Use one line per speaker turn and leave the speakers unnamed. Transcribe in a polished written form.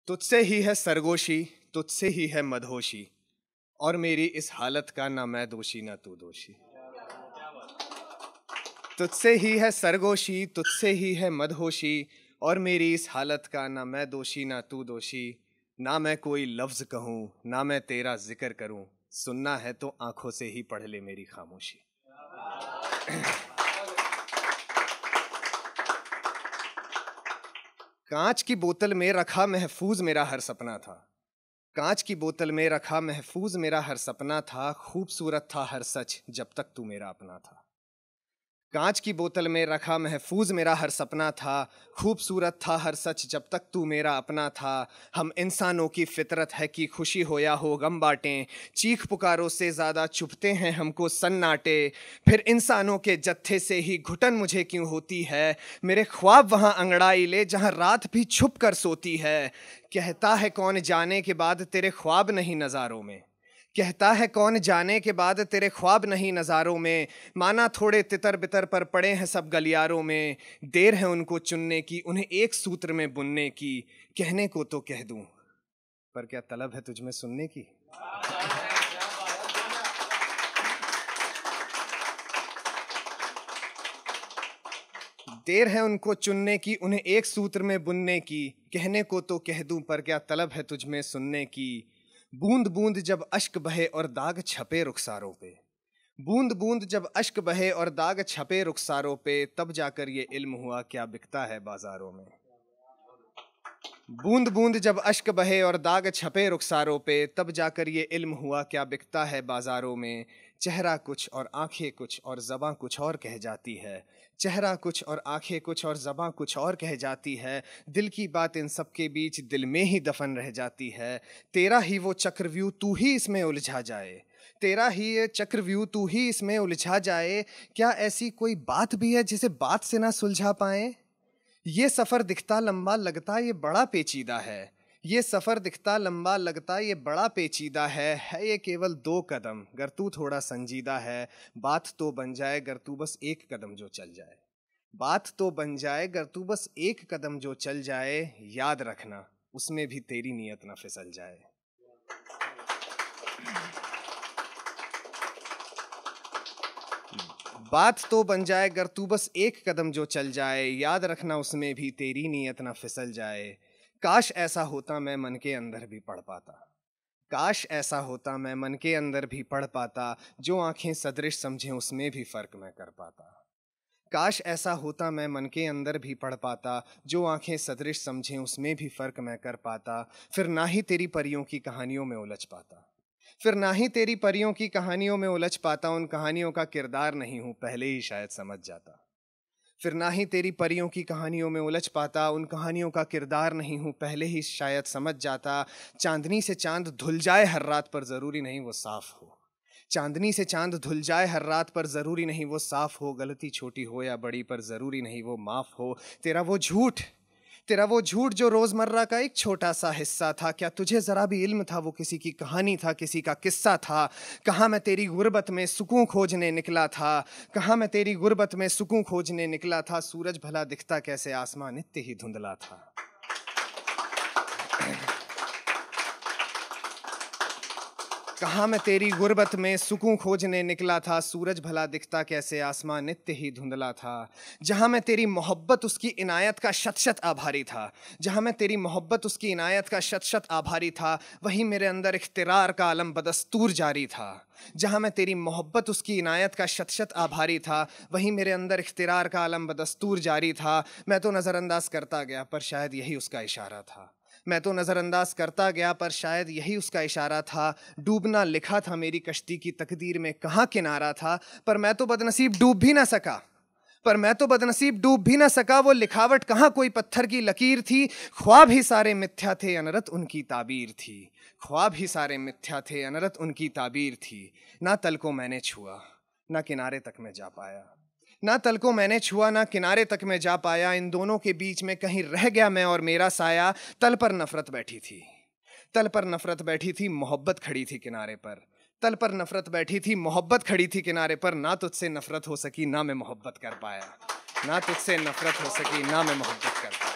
तुझसे ही है सरगोशी, तुझसे ही है मदहोशी, और मेरी इस हालत का ना मैं दोषी ना तू दोषी। तुझसे ही है सरगोशी, तुझसे ही है मदहोशी, और मेरी इस हालत का ना मैं दोषी ना तू दोषी। ना मैं कोई लफ्ज कहूँ, ना मैं तेरा जिक्र करूँ, सुनना है तो आंखों से ही पढ़ ले मेरी खामोशी। कांच की बोतल में रखा महफूज मेरा हर सपना था, कांच की बोतल में रखा महफूज मेरा हर सपना था, खूबसूरत था हर सच जब तक तू मेरा अपना था। कांच की बोतल में रखा महफूज मेरा हर सपना था, खूबसूरत था हर सच जब तक तू मेरा अपना था। हम इंसानों की फितरत है कि खुशी हो या हो गम बाटें, चीख पुकारों से ज़्यादा चुभते हैं हमको सन्नाटे। फिर इंसानों के जत्थे से ही घुटन मुझे क्यों होती है, मेरे ख्वाब वहाँ अंगड़ाई ले जहाँ रात भी छुप कर सोती है। कहता है कौन जाने के बाद तेरे ख्वाब नहीं नज़ारों में, कहता है कौन जाने के बाद तेरे ख्वाब नहीं नज़ारों में। माना थोड़े तितर बितर पर पड़े हैं सब गलियारों में, देर है उनको चुनने की, उन्हें एक सूत्र में बुनने की। कहने को तो कह दूं, पर क्या तलब है तुझ में सुनने की। देर है उनको चुनने की, उन्हें एक सूत्र में बुनने की। कहने को तो कह दूं, पर क्या तलब है तुझ में सुनने की। बूंद बूंद जब अश्क बहे और दाग छपे रुखसारों पे, बूंद बूंद जब अश्क बहे और दाग छपे रुखसारों पे, तब जाकर ये इल्म हुआ क्या बिकता है बाजारों में। बूंद बूंद जब अश्क बहे और दाग छपे रुखसारों पे, तब जाकर ये इल्म हुआ क्या बिकता है बाजारों में। चेहरा कुछ और आंखें कुछ और ज़बां कुछ और कह जाती है, चेहरा कुछ और आंखें कुछ और ज़बां कुछ और कह जाती है। दिल की बात इन सब के बीच दिल में ही दफन रह जाती है। तेरा ही वो चक्रव्यूह तू ही इसमें उलझा जाए, तेरा ही ये चक्रव्यूह तू ही इसमें उलझा जाए। क्या ऐसी कोई बात भी है जिसे बात से ना सुलझा पाए। ये सफ़र दिखता लंबा लगता ये बड़ा पेचीदा है, ये सफ़र दिखता लंबा लगता ये बड़ा पेचीदा है ये केवल 2 कदम गर तू थोड़ा संजीदा है। बात तो बन जाए गर तू बस एक कदम जो चल जाए, बात तो बन जाए गर तू बस एक कदम जो चल जाए। याद रखना उसमें भी तेरी नीयत ना फिसल जाए। बात तो बन जाए गर तू बस एक कदम जो चल जाए, याद रखना उसमें भी तेरी नीयत ना फिसल जाए। काश ऐसा होता मैं मन के अंदर भी पढ़ पाता, काश ऐसा होता मैं मन के अंदर भी पढ़ पाता, जो आंखें सदृश समझें उसमें भी फ़र्क मैं कर पाता। काश ऐसा होता मैं मन के अंदर भी पढ़ पाता, जो आंखें सदृश समझें उसमें भी फ़र्क मैं कर पाता। फिर ना ही तेरी परियों की कहानियों में उलझ पाता, फिर ना ही तेरी परियों की कहानियों में उलझ पाता। उन कहानियों का किरदार नहीं हूँ पहले ही शायद समझ जाता, फिर ना ही तेरी परियों की कहानियों में उलझ पाता। उन कहानियों का किरदार नहीं हूँ पहले ही शायद समझ जाता। चांदनी से चांद धुल जाए हर रात पर ज़रूरी नहीं वो साफ़ हो, चांदनी से चांद धुल जाए हर रात पर ज़रूरी नहीं वो साफ़ हो। गलती छोटी हो या बड़ी पर ज़रूरी नहीं वो माफ़ हो। तेरा वो झूठ, तेरा वो झूठ जो रोज़मर्रा का एक छोटा सा हिस्सा था, क्या तुझे ज़रा भी इल्म था वो किसी की कहानी था, किसी का किस्सा था। कहाँ मैं तेरी गुर्बत में सुकून खोजने निकला था, कहाँ मैं तेरी गुर्बत में सुकून खोजने निकला था। सूरज भला दिखता कैसे आसमान नित्य ही धुंधला था। कहाँ मैं तेरी गुर्बत में सुकून खोजने निकला था, सूरज भला दिखता कैसे आसमान नित्य ही धुंधला था। जहाँ मैं तेरी मोहब्बत उसकी इनायत का शत शत आभारी था, जहाँ मैं तेरी मोहब्बत उसकी इनायत का शत शत आभारी था, वहीं मेरे अंदर इख्तिरार का आलम बदस्तूर जारी था। जहाँ मैं तेरी मोहब्बत उसकी इनायत का शत शत आभारी था, वहीं मेरे अंदर इख्तिरार का आलम बदस्तूर जारी था। मैं तो नज़रअंदाज करता गया पर शायद यही उसका इशारा था, मैं तो नज़रअंदाज करता गया पर शायद यही उसका इशारा था। डूबना लिखा था मेरी कश्ती की तकदीर में, कहाँ किनारा था, पर मैं तो बदनसीब डूब भी ना सका, पर मैं तो बदनसीब डूब भी ना सका। वो लिखावट कहाँ कोई पत्थर की लकीर थी, ख्वाब ही सारे मिथ्या थे अनरत उनकी ताबीर थी, ख्वाब ही सारे मिथ्या थे अनरत उनकी ताबीर थी। ना तल को मैंने छुआ ना किनारे तक मैं जा पाया, ना तल को मैंने छुआ ना किनारे तक मैं जा पाया। इन दोनों के बीच में कहीं रह गया मैं और मेरा साया। तल पर नफरत बैठी थी, तल पर नफरत बैठी थी, मोहब्बत खड़ी थी किनारे पर, तल पर नफरत बैठी थी, मोहब्बत खड़ी थी किनारे पर। ना तुझसे नफरत हो सकी ना मैं मोहब्बत कर पाया, ना तुझसे नफरत हो सकी ना मैं मोहब्बत कर पाया।